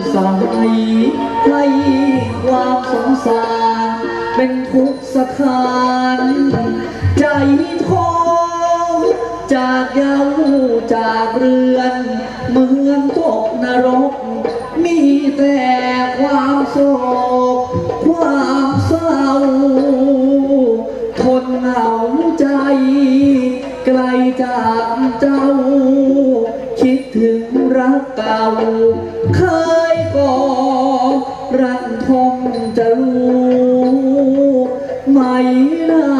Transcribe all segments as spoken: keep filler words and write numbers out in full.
สายให้ความสงสารเป็นทุกข์สถานใจท้อจากเย้าจากเรือนเหมือนตกนรกมีแต่ความโศกความเศร้าทนเหงาใจไกลจากเจ้าคิดถึงรักเก่าเคยก่อรันทมจะรู้ไหมเล่า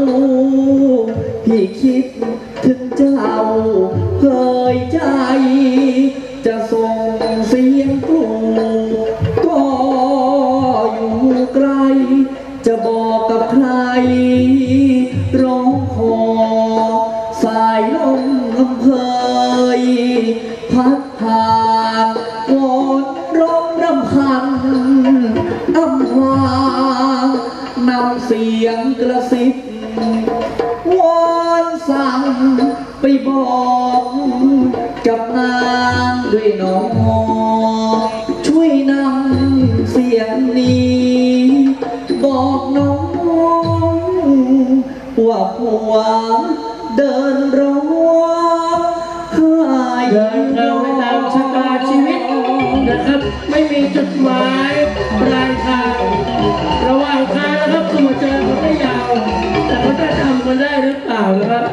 พี่คิดถึงเจ้าเคยใจจะส่งเสียงกลูก็อยู่ไกลจะบอกกับใครร้องขอสายลมอำเภยพัดผ่านวอนร้องรำพันอำพรางนำเสียงกระซิบวอนสั่งไปบอกกับนางด้วยน้องช่วยนำเสียงนี้บอกน้องว่าผัวเดินร้องไห้เดินทางไปตามชะตาชีวิตนะครับไม่มีจุดหมายปลายทางระหว่างทางนะครับก็มาเจอกันไม่ยาวแต่เขาจะทำมันได้หรือเปล่านะครับ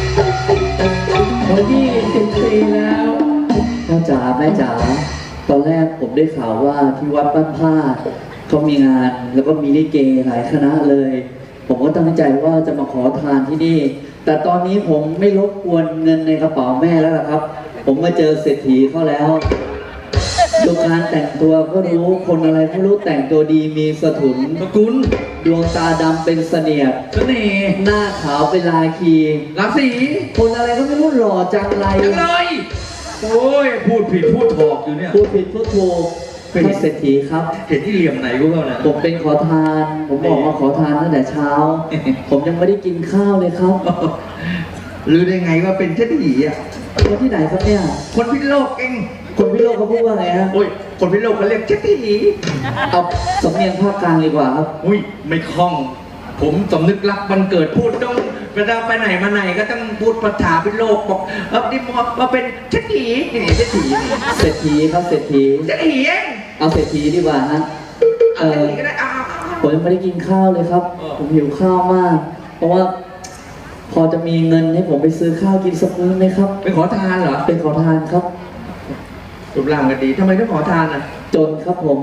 วันที่สิบปีแล้วพ่อจ๋าแม่จ๋าตอนแรกผมได้ข่าวว่าที่วัดบ้านพาดเขามีงานแล้วก็มีลิเกหลายคณะเลยผมก็ตั้งใจว่าจะมาขอทานที่นี่แต่ตอนนี้ผมไม่รบกวนเงินในกระเป๋าแม่แล้วล่ะครับผมมาเจอเศรษฐีเขาแล้วดูการแต่งตัวก็รู้คนอะไรไม่รู้แต่งตัวดีมีสถุนสกุลดวงตาดำเป็นเสนียดเสน่ห์หน้าขาวเป็นลายคีราศีคนอะไรก็ไม่รู้หล่อจังไรจังเลยโอ้ยพูดผิดพูดถูกอยู่เนี่ยพูดผิดพูดถูกเป็นเศรษฐีครับเห็นที่เหลี่ยมไหนกูเปล่าเนี่ยผมเป็นขอทานผมบอกมาขอทานตั้งแต่เช้าผมยังไม่ได้กินข้าวเลยครับรู้ได้ไงว่าเป็นเศรษฐีอ่ะคนที่ไหนครับเนี่ยคนพิโลกเองคนพิโลกเขาพูดว่าไงฮะโอ้ยคนพิโลกเขาเรียกเศรษฐีเอาสำเนียงภาคกลางดีกว่าครับอุ้ยไม่คล่องผมสำนึกรักวันเกิดพูดต้องเวลาไปไหนมาไหนก็ต้องพูดภาษาพิโลกบอกเออดิมมาเป็นเศรษฐีนี่เศรษฐีเศรษฐีครับเศรษฐีเศรษฐีเองเอาเศรษฐีดีกว่าฮะเออผมยังไม่ได้กินข้าวเลยครับผมหิวข้าวมากเพราะว่าพอจะมีเงินให้ผมไปซื้อข้าวกินสักมื้อไหมครับเป็นขอทานเหรอเป็นขอทานครับรูปร่างก็ดีทำไมต้องขอทานอ่ะจนครับผม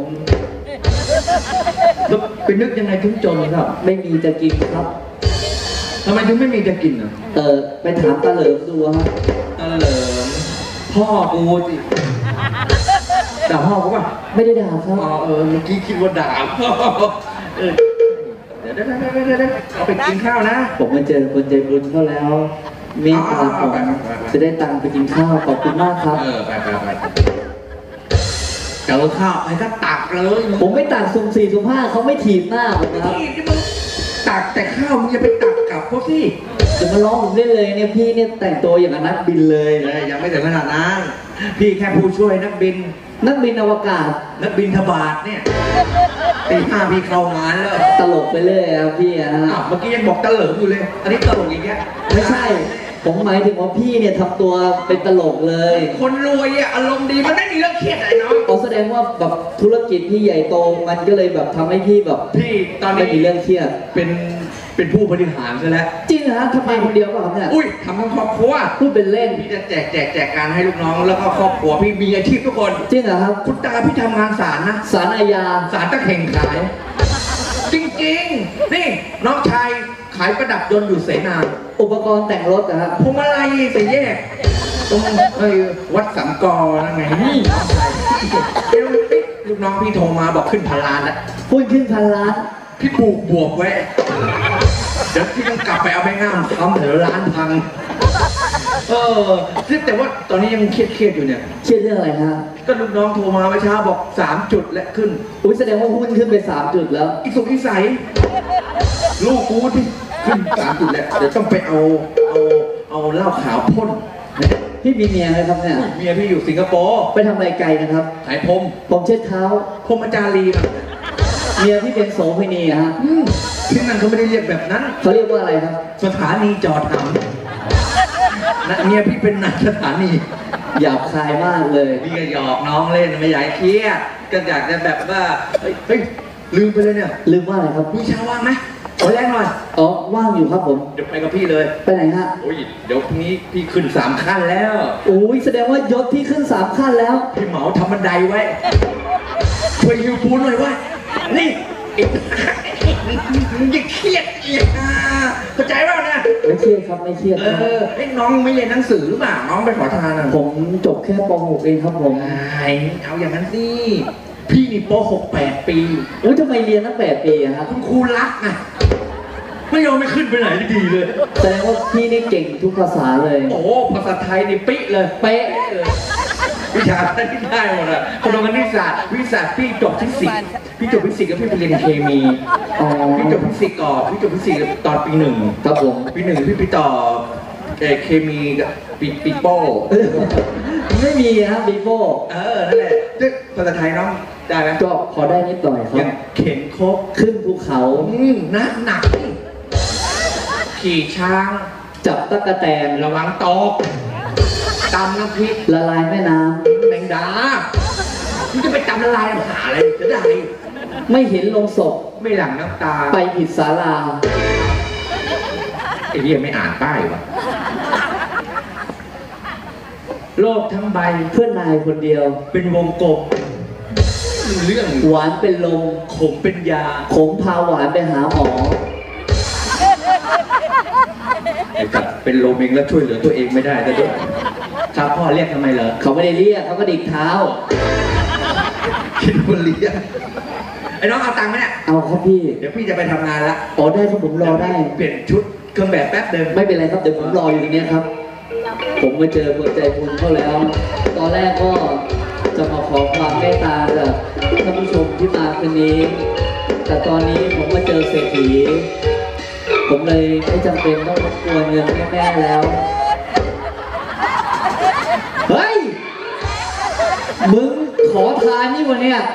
แล้วไปนึกยังไงถึงจนครับไม่มีจะกินครับทำไมถึงไม่มีจะกินอ่ะเออไปถามตาเหลิมดูครับตาเหลิมพ่อกูสิด่าพ่อกูป่ะไม่ได้ด่าครับอ๋อเออเมื่อกี้คิดว่าด่าพ่อเออเดี๋ยวเดี๋ยวเดี๋ยวเดี๋ยวเอาไปกินข้าวนะผมมาเจอคนใจบุญเขาแล้วเมตตาผมจะได้ตังค์ไปกินข้าวขอบคุณมากครับเออไปไปไปเจอข้าวไปก็ตักเลยผมไม่ตักสุ่มสี่สุ่มห้าเขาไม่ถีบหน้าผมนะครับตักแต่ข้าวมึงจะไปตักกลับพวกที่จะมาล้อผมได้เลยเนี่ยพี่เนี่ยแต่งตัวอย่างนักบินเลยยังไม่ถึงขนาดนั้นพี่แค่ผู้ช่วยนักบินนักบินอวกาศนักบินทบาทเนี่ยตีห้าพี่เข้างานแล้วตลกไปเลยครับพี่อะเมื่อกี้ยังบอกตลกอยู่เลยอันนี้ตลกอีกแล้วไม่ใช่ผมหมายถึงว่าพี่เนี่ยทำตัวเป็นตลกเลยคนรวยอ่ะอารมณ์ดีมันไม่มีเรื่องเครียดอะไรเนาะอ๋อแสดงว่าแบบธุรกิจพี่ใหญ่โตมันก็เลยแบบทำให้พี่แบบพี่ตอนนี้ไม่มีเรื่องเครียดเป็นเป็นผู้บริหารซะแล้วจริงเหรอทำไมคนเดียวเปล่าเนี่ยอุ้ยทำทั้งครอบครัวพูดเป็นเล่นพี่จะแจกแจกแจกการให้ลูกน้องแล้วก็ครอบครัวพี่มีอาชีพทุกคนจริงเหรอครับคุณตาพี่ทำงานศาลนะศาลอาญาศาลตะเข่งขายจริงๆนี่น้องชายขายประดับยนต์อยู่เสนาอุปกรณ์แต่งรถนะครับพวงมาลัยสีแยกตรงเอ้ยวัดสัมกอนั่นไงนี่ลูกน้องพี่โทรมาบอกขึ้นพันล้านแล้วพูดขึ้นพันล้านพี่ปลูกบวกไว้เดี๋ยวพี่ต้องกลับไปเอาไปง่ามทำเดี๋ยวร้านพังเออแต่ว่าตอนนี้ยังเครียดๆอยู่เนี่ยเครียดเรื่องอะไรครับก็ลูกน้องโทรมาเมื่อเช้าบอกสามจุดและขึ้นอุ้ยแสดงว่าหุ้นขึ้นไปสามจุดแล้วอีสุกอีใสลูกกูที่ขึ้นสามจุดแล้วเดี๋ยวต้องไปเอาเอาเอาเหล้าขาวพ่นพี่มีเมียไหมครับเนี่ยเมียพี่อยู่สิงคโปร์ไปทำอะไรไกลนะครับขายพรมผมเช็ดเท้าพรมอาจารย์ลีครับเมียพี่เป็นโสเภณีอะฮะอืมที่นั่นเขาไม่ได้เรียกแบบนั้นเขาเรียกว่าอะไรครับสถานีจอดหำนะเมียพี่เป็นนายสถานีหยาบคายมากเลยพี่ก็หยอกน้องเล่นไม่อยากให้เครียดก็อยากจะแบบว่าเฮ้ยเฮ้ยลืมไปเลยเนี่ยลืมว่าอะไรครับมีเช้าว่างไหมขอแรงหน่อยอ๋อว่างอยู่ครับผมเดี๋ยวไปกับพี่เลยไปไหนฮะโอ้ยเดี๋ยวพรุ่งนี้พี่ขึ้นสามขั้นแล้วโอ้ยแสดงว่ายศที่ขึ้นสามขั้นแล้วพี่เหมาทำบันไดไว้ช่วยฮิวปูนหน่อยเว้ยนี่มึงอย่าเครียดอีกนะเข้าใจป่าวนะไม่เครียดครับไม่เครียดเออไอ้น้องไม่เรียนหนังสือหรือเปล่าน้องไปขอทานอ่ะผมจบแค่ป หก เองครับผมไอ้เอาอย่างนั้นสิพี่นี่ปหกแปดปีโอ้ยทำไมเรียนตั้งแปดปีอะครับคุณครูรักนะไม่ยอมไม่ขึ้นไปไหนดีเลยแสดงว่าพี่นี่เก่งทุกภาษาเลยโอ้ภาษาไทยนี่ปิ๊เลยเป๊ะเลยวิชาอะไรที่ได้หมดอะคณะคณิตศาสตร์วิทยาศาสตร์พี่จบฟิสิกส์พี่จบฟิสิกส์แล้วพี่ไปเรียนเคมีอ๋อพี่จบฟิสิกส์ก่อนพี่จบฟิสิกส์ตอนปีหนึ่งครับผมปีหนึ่งพี่ไปต่อเอ่อเคมีกับปีปีโป้ไม่มีนะครับบีโบเออนั่นแหละเรื่องภาษาไทยน้องได้ไหมก็พอได้นิดหน่อยคยัรับงเข็นครบขึ้นภูเขาอืมหนักหนักขี่ช้างจับตั๊กแตนระวังตกตำน้ำพริกละลายแม่น้แมงดาคุณจะไปจำละลายหาอะไรจะได้ำไม่เห็นลงศพไม่หลั่งน้ำตาไปผิดศาลาไอ้เหี้ยไม่อ่านป้ายวะโลกทั้งใบเพื่อนนายคนเดียวเป็นวงกลมเรื่องหวานเป็นลมขมเป็นยาขมพาหวานไปหาหมอไอ้กับเป็นลมเองแล้วช่วยเหลือตัวเองไม่ได้แต่ด้วยครับพ่อเรียกทำไมเหรอเขาไม่ได้เรียกเขาก็ดิกเท้าคิดว่าเรียกไอ้น้องเอาตังค์ไหมเนี่ยเอาครับพี่เดี๋ยวพี่จะไปทำงานละอ๋อได้ครับผมรอได้เปลี่ยนชุดเครื่องแบบแป๊บเดิมไม่เป็นไรครับเดี๋ยวผมรออยู่ตรงนี้ครับ ผมมาเจอคนใจบุญเขาแล้ว ตอนแรกก็จะมาขอความเมตตาจากท่านผู้ชมที่มาคืนนี้ แต่ตอนนี้ผมมาเจอเศรษฐี ผมเลยไม่จำเป็นต้องรบกวนเงินแม่ๆแล้ว เฮ้ย มึงขอทานนี่วันเนี้ย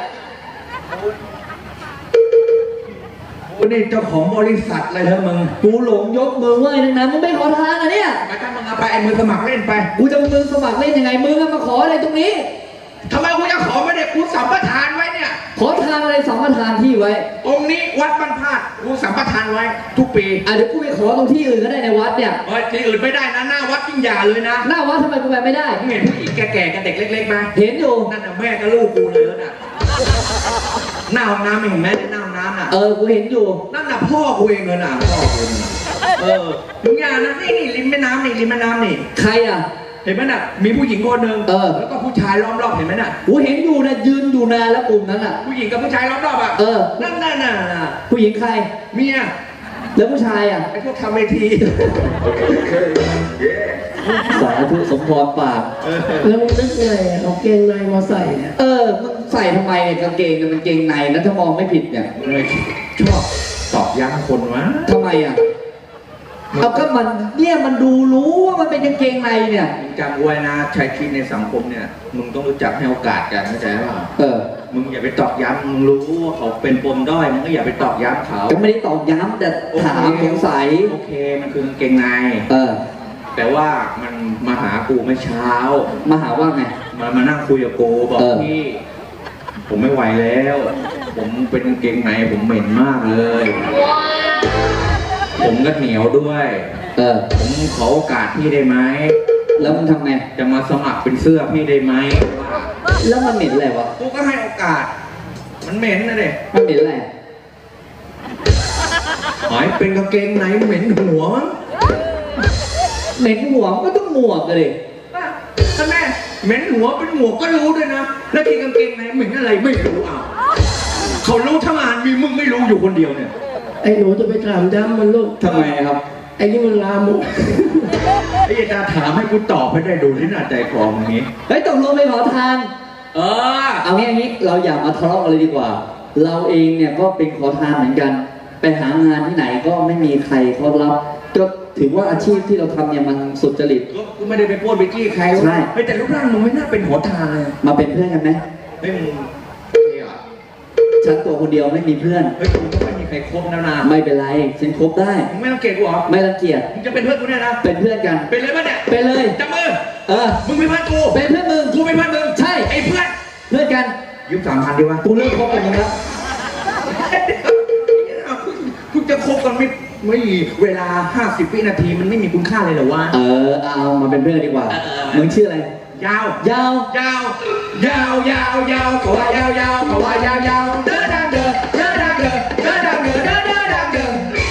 วันนี้เจ้าของบริษัทเลยเถอะมึงกูหลงยกมือไหว้ทั้งนั้นมึงไม่ขอทานอ่ะเนี่ยไปถ้ามึงเอาไปไอ้มือสมัครเล่นไปกูจะมึงสมัครเล่นยังไงมึงมาขออะไรตรงนี้ทำไมกูจะขอไม่ได้กูสัมปทานไว้เนี่ยขอทานอะไรสัมปทานที่ไว้องค์นี้วัดบ้านพาดกูสัมปทานไว้ ทุกปีอ่ะเดี๋ยวกูไปขอตรงที่อื่นก็ได้ในวัดเนี่ยเฮ้ยที่อื่นไม่ได้นะหน้าวัดยิ่งใหญ่เลยนะหน้าวัดทำไมกูไปไม่ได้มึงเห็นผู้หญิงแก่ๆกับเด็กเล็กๆไหมเห็นอยู่นั่นน่ะแม่กับลูกกูเลยน่ะหน้าห้องน้ำไม่เห็นแม่ในหน้าห้องน้ำน่ะเออ กูเห็นอยู่นั่นน่ะพ่อกูเองเลยน่ะพ่อกูน่ะเออมึงอย่านะนี่นี่ริมแม่น้ำนี่ริมแม่น้ำนี่ใครอ่ะเห็นไหมน่ะมีผู้หญิงคนหนึ่งเออแล้วก็ผู้ชายล้อมรอบเห็นไหมน่ะกูเห็นอยู่นะยืนอยู่นานแล้วกลุ่มนั้นอ่ะผู้หญิงกับผู้ชายล้อมรอบอ่ะเออนั่นน่ะน่ะผู้หญิงใครเมียแล้วผู้ชายอ่ะไอ้พวกทำเวทีสาธุสมพรปากแล้วมึงนึกไงเอาเกงในมาใส่เนี่ยเออ มึงใส่ทำไมเนี่ยกางเกงเนี่ยมันเกงในนะถ้ามองไม่ผิดเนี่ยเลยชอบตอบย้ำคนวะทำไมอ่ะ เอาก็มันเนี่ยมันดูรู้ว่ามันเป็นกางเกงในเนี่ยมึงจำไว้นะใช้ชีวิตในสังคมเนี่ยมึงต้องรู้จักให้โอกาสกันเข้าใจเปล่าเออมึงอย่าไปตอกย้ำมึงรู้ว่าเขาเป็นปมด้อยมึงก็อย่าไปตอกย้ำเขาก็ไม่ได้ตอกย้ำแต่ถามสงสัยโอเคมันคือกางเกงในเออแต่ว่ามันมาหากูเมื่อเช้ามาหาว่าไงมามานั่งคุยกับกูบอกเออพี่ผมไม่ไหวแล้ว ผมเป็นกางเกงในผมเหม็นมากเลย ผมก็เหนียวด้วยเออผมขอโอกาสพี่ได้ไหมแล้วมึงทำไงจะมาสมัครเป็นเสื้อพี่ได้ไหมแล้วมันเหม็นอะไรวะกูก็ให้โอกาส มันเหม็นนะเด็มันเหม็นอะไรหมายเป็นกางเกงในเหม็นหัวมั้งเหม็นหัวมันก็ต้องหมวกเลยท่านแม่เหม็นหัวเป็นหัวก็รู้ด้วยนะ แล้วที่กางเกงในเหม็นอะไรไม่รู้อ่ะเขารู้ทั้งงานมีมึงไม่รู้อยู่คนเดียวเนี่ยไอ้หนูจะไปถามย้ำมันลูกทำไมครับไอ้นี่มันลามกไอ้ยาถามให้กูตอบให้ได้ดูที่หน้าใจคอมึงนี้เฮ้ยตกลงไปขอทานเออเอางี้อย่างนี้เราอย่ามาทะเลาะกันเลยดีกว่า เราเองเนี่ยก็เป็นขอทานเหมือนกัน ไปหางานที่ไหนก็ไม่มีใครเขารับจนถือว่าอาชีพที่เราทำเนี่ยมันสุจริตกูไม่ได้ไปป้วนไปจี้ใครใช่แต่รูปร่างมึงไม่น่าเป็นหัวทางเลยมาเป็นเพื่อนกันไหมไม่มึงฉันตัวคนเดียวไม่มีเพื่อนเฮ้ยกูก็ไม่มีใครคบนานๆไม่เป็นไรฉันคบได้มึงไม่รังเกียจกูเหรอไม่รังเกียจมึงจะเป็นเพื่อนกูเนี่ยนะเป็นเพื่อนกันเป็นเลยปะเนี่ยเป็นเลยจับมือเออมึงเป็นเพื่อนกูเป็นเพื่อนมึงกูเป็นเพื่อนมึงใช่ไอ้เพื่อนเพื่อนกันยืมสามพันดีวะกูเลิกคบกันแล้วกูจะคบกันไม่ไม่เวลาห้าสิบวินาทีมันไม่มีคุณค่าเลยเหรอวะเออเอามาเป็นเพื่อนดีกว่ามึงชื่ออะไรยาวยาวยาวยาวยาวยาวก็ว่ายาวยาวก็ว่ายาวยาวเดินดังเดินเดินดังเดินเดินดังเดินเดินเดินดังเดิน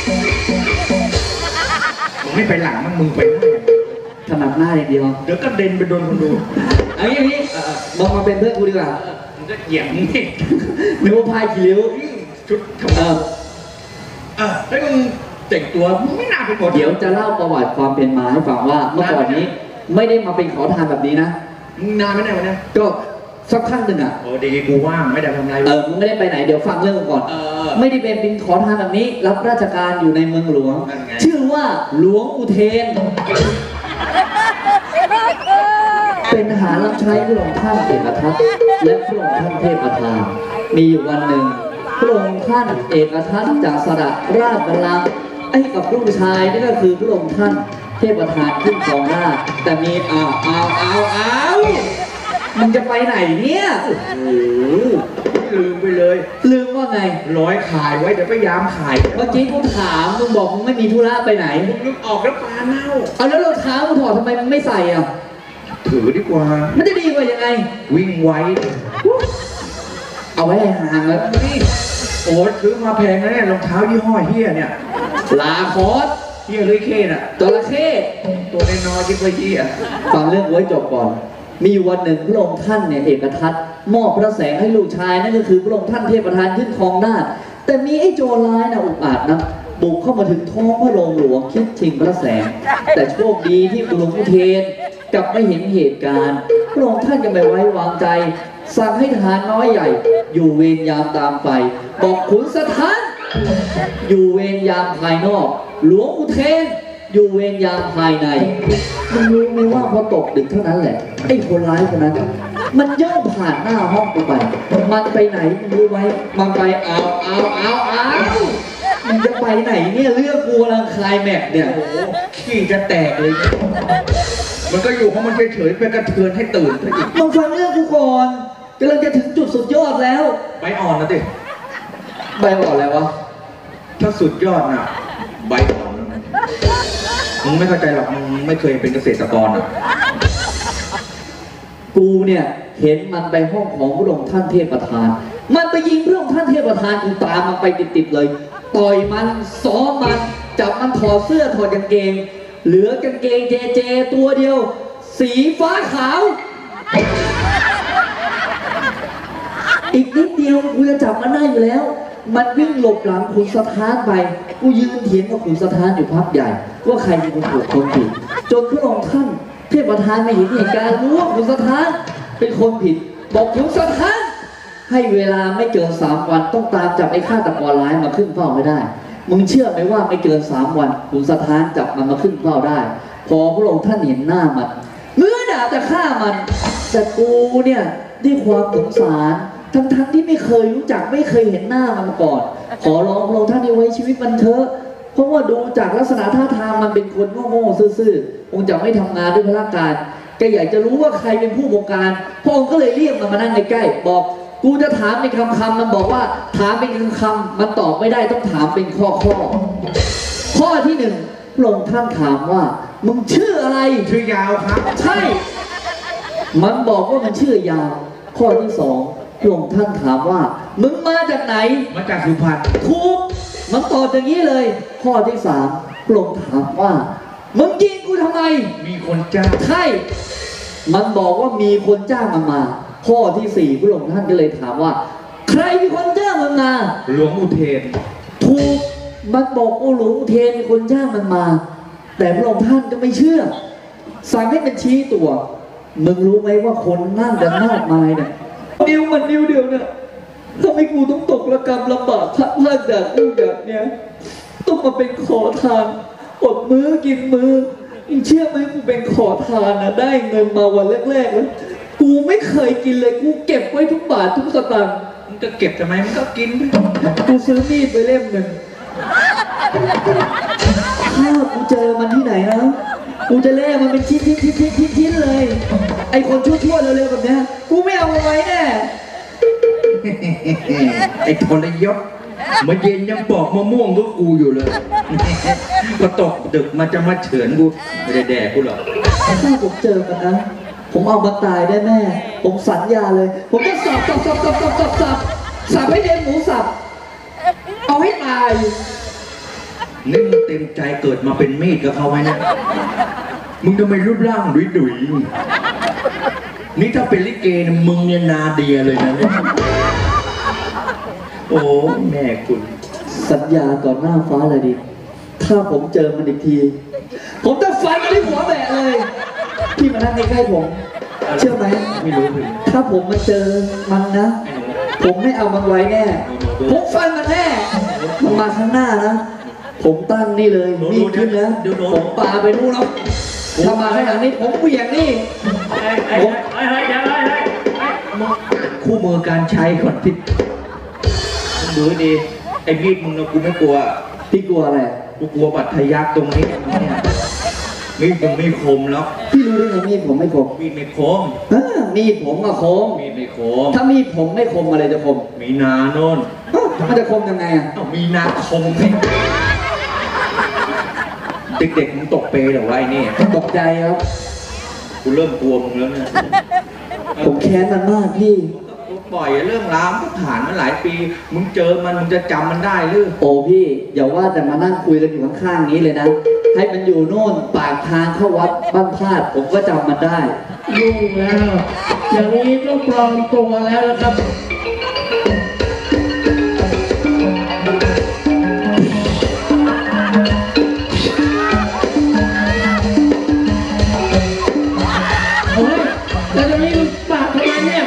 มึงไม่ไปหลังมันมึงไปถนัดหน้าอย่างเดียวเดี๋ยวก็เด่นไปโดนคนดูเอาอย่างนี้มึงมาเป็นเพื่อนกูดีกว่ามึงก็เหยียบมึงนี่นึกว่าพายขี้ริ้วชุดเออเออแล้วมึงแต่งตัวไม่น่าเป็นคนเดี๋ยวจะเล่าประวัติความเป็นมาให้ฟังว่าเมื่อก่อนนี้ไม่ได้มาเป็นขอทานแบบนี้นะมึงนานไหมเนี่ยวันนี้ก็สักพักหนึ่งอ่ะโอ้ดีกูว่างไม่ได้ทำอะไรเออมึงไม่ได้ไปไหนเดี๋ยวฟังเรื่องก่อนไม่ได้เป็นเป็นขอทานแบบนี้รับราชการอยู่ในเมืองหลวงชื่อว่าหลวงอุเทนเป็นทหารรับใช้พระองค์ท่านเอกทัตและพระองค์ท่านเทพประธานมีอยู่วันหนึ่งพระองค์ท่านเอกทัตจากสระราชบัลลังก์ให้กับลูกชายนั่นก็คือพระองค์ท่านเทพประธานขึ้นครองราชแต่มีอ้าวอ้าวอ้าวอ้าวมึงจะไปไหนเนี่ยโอ้โหลืมไปเลยลืมว่าไงร้อยขายไว้เดี๋ยวพยายามขายเมื่อกี้กูถามมึงบอกมึงไม่มีธุระไปไหนมึงนึกออกแล้วปลาเน่าเอาแล้วรองเท้ามึงถอดทำไมมึงไม่ใส่อ่ะถือดีกว่ามันจะดีกว่ายังไงวิ่งไวเอาไว้ห่างแล้วนี่โอ้ซื้อมาแพงนะเนี่ยรองเท้ายี่ห้อเฮียเนี่ยลาคอสเฮียเลยเข้น่ะจระเข้ตัวน้อยๆยิ่งกว่าเฮียฟังเรื่องไว้จบก่อนมีวันหนึ่งพระองค์ท่านเนี่ยเอกทัตมอบพระแสงให้ลูกชายนั่นก็คือพระองค์ท่านเทพประธานขึ้นครองราชแต่มีไอ้โจรร้ายนะอุกอาจนะบุกเข้ามาถึงท้องพระโรงหลวงคิดชิงพระแสงแต่โชคดีที่หลวงอุเทนกลับไม่เห็นเหตุการณ์พระองค์ท่านยังไม่ไว้วางใจสั่งให้ทหารน้อยใหญ่อยู่เวรยามตามไฟบอกขุนสถานอยู่เวรยามภายนอกหลวงอุเทนอยู่เวรยามภายในมึงรู้ไหมว่าพอตกดึกเท่านั้นแหละไอ้คนร้ายคนนั้นมันย่องผ่านหน้าห้องกูไปมันไปไหนมึงรู้ไหมมันไปเอาเอาเอาเอามันจะไปไหนเนี่ยเรื่องกูกำลังคลายแม็กเนี่ยโอ้โหขี้จะแตกเลยมันก็อยู่ของมันเฉยๆเป็นกระเทือนให้ตื่นซะอีกมึงฟังเรื่องกูก่อนกำลังจะถึงจุดสุดยอดแล้วใบอ่อนนะดิใบอ่อนแล้ววะถ้าสุดยอดน่ะใบอ่อนมึงไม่เข้าใจหรอกมึงไม่เคยเป็นเกษตรกรอ่ะกูเนี่ยเห็นมันไปห้องของพระองค์ท่านเทพประธานมันไปยิงพระองค์ท่านเทพประธานกูตามมันไปติดๆเลยต่อยมันซ้อมมันจับมันถอดเสื้อถอดกางเกงเหลือกางเกงเจเจตัวเดียวสีฟ้าขาวอีกนิดเดียวกูจะจับมันได้อยู่แล้วมันวิ่งหลบหลังขุนสถานไปกูยืนเถียงกับขุนสถานอยู่พักใหญ่ว่าใครเป็นคนถูกคนผิดจนพระองค์ท่านเทพประธานมาเห็นเหตุการณ์รู้ว่าขุนสถานเป็นคนผิดบอกขุนสถานให้เวลาไม่เกินสามวันต้องตามจับไอ้ฆาตกรร้ายมาขึ้นเฝ้าไม่ได้มึงเชื่อไหมว่าไม่เกินสามวันขุนสถานจับมันมาขึ้นเฝ้าได้พอพระองค์ท่านเห็นหน้ามันเมื่อดาบจะฆ่ามันแต่กูเนี่ยด้วยความสงสารทั้งๆที่ไม่เคยรู้จักไม่เคยเห็นหน้ามันมาก่อนขอร้องพระองค์ท่านให้ไว้ชีวิตมันเถอะเพราะว่าดูจากลักษณะท่าทางมันเป็นคนโง่ๆซื่อๆคงจะไม่ทำงานด้วยพละการแกอยากจะรู้ว่าใครเป็นผู้บงการพระองค์ก็เลยเรียกมันมานั่งใกล้ๆบอกกูจะถามเป็นคำคำมันบอกว่าถามเป็นคำคำมันตอบไม่ได้ต้องถามเป็นข้อข้อข้อที่หนึ่งพระองค์ท่านถามว่ามึงชื่ออะไรชื่อยาวครับใช่มันบอกว่ามันชื่อยาวข้อที่สองพระองค์ท่านถามว่ามึงมาจากไหนมาจากสุพรรณถูกมันตอบอย่างนี้เลยข้อที่สามพระองค์ถามว่ามึงยิงกูทำไมมีคนจ้างใช่มันบอกว่ามีคนจ้างมันมาข้อที่สี่พระองค์ท่านก็เลยถามว่าใครมีคนจ้างมันมาหลวงอุเทนถูกมันบอกว่าหลวงอุเทนมีคนจ้างมันมาแต่พระองค์ท่านก็ไม่เชื่อสั่งให้มันชี้ตัวมึงรู้ไหมว่าคนนั่งกันมากมายเนี่ยนิ้วมันนิ้วเดียวเนี่ยทำให้กูต้องตกระกำลำบากพลาดจากกูแบบเนี้ยต้องมาเป็นขอทานอดมื้อกินมื้อมึงเชื่อไหมกูเป็นขอทานนะได้เงินมาวันแรกๆแล้วกูไม่เคยกินเลยกูเก็บไว้ทุกบาททุกสตางค์มึงจะเก็บทำไมมึงก็กินไปกูซื้อมีดไปเล่มหนึ่งถ้ากูเจอมันที่ไหนนะกูจะแล่มันเป็นชิ้นชิ้นชิ้นชิ้นชิ้นชิ้นเลย ไอคนชั่วๆเร็วๆแบบเนี้ยกูไม่เอาไว้แน่ไอ้ทรยศมาเย็นยังปอกมะม่วงก็กูอยู่เลยพอตกดึกมันจะมาเฉือนกูไม่ได้แดกกูหรอกถ้าผมเจอมันนะ ผมเอามันตายได้แน่ผมสัญญาเลย ผมจะสับสับสับสับสับสับสับสับให้เด็นหมูสับเอาให้ตายนี่มึงเต็มใจเกิดมาเป็นมีดกับเขาไหมเนี่ยมึงทำไมรูปร่างดุยดุยๆนี่ถ้าเป็นลิเกนะมึงเนี่ยนาเดียเลยนะเนี่ยโอ้แม่คุณสัญญาก่อนหน้าฟ้าเลยดิถ้าผมเจอมันอีกที ผมจะฟันมันที่หัวแบะเลยพี่มานั่งใกล้ๆผม เชื่อไหมไม่รู้เลยถ้าผมมาเจอมันนะ ผมไม่เอามันไว้แน่ ผมฟันมันแน่ มันมาข้างหน้านะ ผมตั้งนี่เลยมีดขึ้นนะผมปาไปนู่นแล้วถ้ามาข้างหลังนี่ผมเบี่ยงนี่ไอ้ไอ้ไอ้ไอ้เดี๋ยวไอ้ไอ้ไอ้มึงคู่มือการใช้ก่อนที่มึงดูให้ดีไอ้มีดมึงนะกูไม่กลัวพี่กลัวอะไรกูกลัวบัตรทะยักตรงนี้เนี่ยมีดมึงไม่คมแล้วพี่รู้ได้ไงมีดผมไม่คมมีดไม่คมเออมีดผมอะคมมีดไม่คมถ้ามีดผมไม่คมอะไรจะคมมีนาโน่นเอ้ามันจะคมยังไงอะเอ้ามีนาคมนี่เด็กๆมึงตกเปรย์เหรอวะไอ้นี่ตกใจครับกูเริ่มกลัวมึงแล้วเนี่ยผมแค้นมันมากพี่กูปล่อยเรื่องราวมันผ่านมาหลายปี มึงเจอมันมึงจะจำมันได้หรือโอ้พี่อย่าว่าแต่มานั่งคุยกันอยู่ข้างๆนี้เลยนะ ให้มันอยู่โน่นปากทางเข้าวัดบ้านพาดผมก็จำมันได้ยุ่งแล้ว อย่างนี้ต้องปลอมตัวแล้วนะครับเฮ้ยแล้วจะมีปากทำไมเนี่ย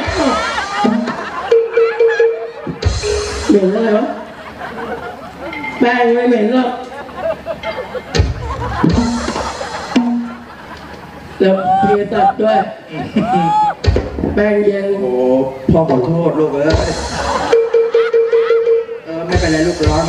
เหม็นอะไรวะแป้งไม่เหม็นหรอกแล้วเพียตัดด้วย แป้งเย็นโอ้พ่อขอโทษลูกเอ้ยเออไม่เป็นไรลูกร้อน